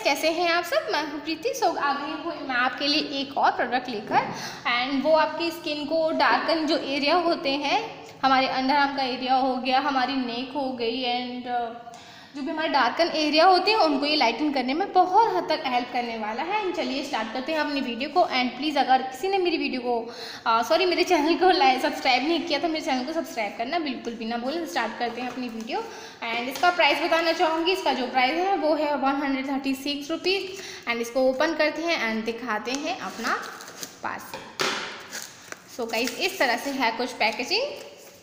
Guys, कैसे हैं आप सब। मैं हूँ प्रीति। सो आ गई हूँ मैं आपके लिए एक और प्रोडक्ट लेकर, एंड वो आपकी स्किन को डार्कन जो एरिया होते हैं, हमारे अंडर आर्म का एरिया हो गया, हमारी नेक हो गई, एंड जो भी हमारे डार्कन एरिया होते हैं उनको ये लाइटन करने में बहुत हद तक हेल्प करने वाला है। एंड चलिए स्टार्ट करते हैं अपनी वीडियो को। एंड प्लीज़ अगर किसी ने मेरी वीडियो को मेरे चैनल को सब्सक्राइब नहीं किया तो मेरे चैनल को सब्सक्राइब करना बिल्कुल भी ना भूलें। स्टार्ट करते हैं अपनी वीडियो। एंड इसका प्राइस बताना चाहूँगी। इसका जो प्राइस है वो है 136 रुपीज़। एंड इसको ओपन करते हैं एंड दिखाते हैं अपना पास। सो गाइस, इस तरह से है कुछ पैकेजिंग,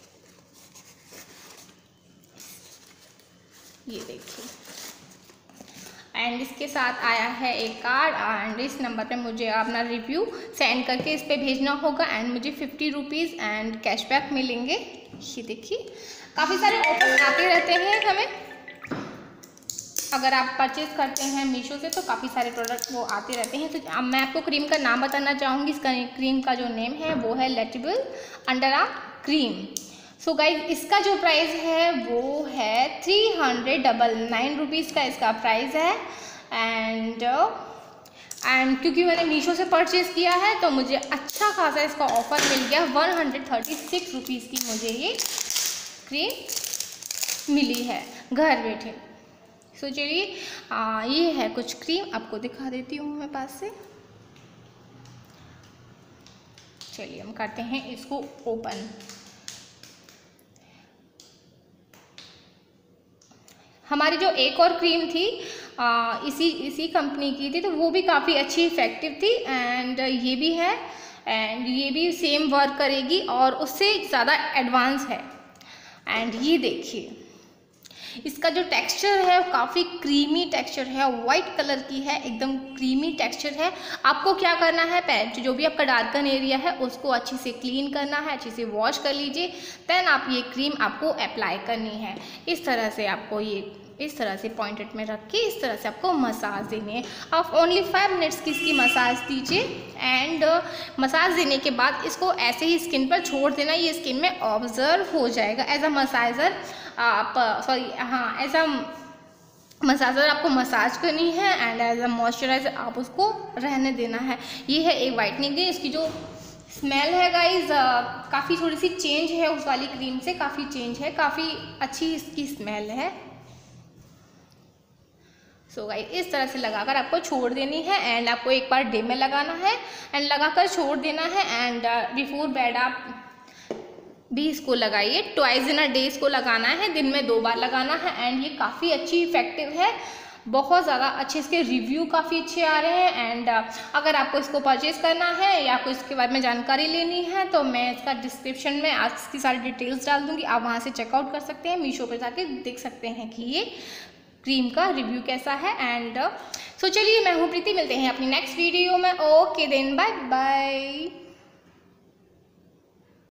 ये देखिए। एंड इसके साथ आया है एक कार्ड, एंड इस नंबर पे मुझे अपना रिव्यू सेंड करके इस पे भेजना होगा, एंड मुझे 50 रुपीज़ एंड कैशबैक मिलेंगे। ये देखिए, काफ़ी सारे ऑफर आते रहते हैं हमें। अगर आप परचेज़ करते हैं मीशो से तो काफ़ी सारे प्रोडक्ट वो आते रहते हैं। तो अब मैं आपको क्रीम का नाम बताना चाहूँगी। इसका क्रीम का जो नेम है वो है लेटिबल under arm cream. So guys, इसका जो प्राइस है वो है 399 रुपीज़ का इसका प्राइस है। एंड क्योंकि मैंने मीशो से परचेज़ किया है तो मुझे अच्छा खासा इसका ऑफ़र मिल गया। 136 रुपीज़ की मुझे ये क्रीम मिली है घर बैठे। सो चलिए, ये है कुछ क्रीम, आपको दिखा देती हूँ मैं पास से। चलिए हम करते हैं इसको ओपन। हमारी जो एक और क्रीम थी इसी कंपनी की थी, तो वो भी काफ़ी अच्छी इफ़ेक्टिव थी। एंड ये भी है, एंड ये भी सेम वर्क करेगी और उससे ज़्यादा एडवांस है। एंड ये देखिए, इसका जो टेक्सचर है वो काफ़ी क्रीमी टेक्सचर है, वाइट कलर की है, एकदम क्रीमी टेक्सचर है। आपको क्या करना है, जो भी आपका डार्कन एरिया है उसको अच्छे से क्लीन करना है, अच्छे से वॉश कर लीजिए। देन आप ये क्रीम आपको अप्लाई करनी है। इस तरह से आपको ये इस तरह से पॉइंटेड में रख के इस तरह से आपको मसाज देनी है। आप ओनली 5 मिनट्स की इसकी मसाज दीजिए। एंड मसाज देने के बाद इसको ऐसे ही स्किन पर छोड़ देना, ये स्किन में ऑब्जर्व हो जाएगा। As a massager as a massager आपको मसाज करनी है, एंड एज अ मॉइस्चराइजर आप उसको रहने देना है। ये है एक वाइटनिंग क्रीम। इसकी जो स्मेल है गाइज, काफ़ी थोड़ी सी चेंज है उस वाली क्रीम से, काफ़ी चेंज है, काफ़ी अच्छी इसकी स्मेल है। सो गाइस, इस तरह से लगाकर आपको छोड़ देनी है। एंड आपको एक बार डे में लगाना है एंड लगाकर छोड़ देना है। एंड बिफोर बेड आप भी इसको लगाइए। ट्वाइस इन अ डे इसको लगाना है, दिन में 2 बार लगाना है। एंड ये काफ़ी अच्छी इफेक्टिव है, बहुत ज़्यादा अच्छे इसके रिव्यू काफ़ी अच्छे आ रहे हैं। एंड अगर आपको इसको परचेज़ करना है या आपको इसके बारे में जानकारी लेनी है तो मैं इसका डिस्क्रिप्शन में आज इसकी सारी डिटेल्स डाल दूँगी, आप वहाँ से चेकआउट कर सकते हैं। मीशो पर जाके देख सकते हैं कि ये क्रीम का रिव्यू कैसा है। एंड सो चलिए, मैं हूँ प्रीति, मिलते हैं अपनी नेक्स्ट वीडियो में। Okay then, bye bye.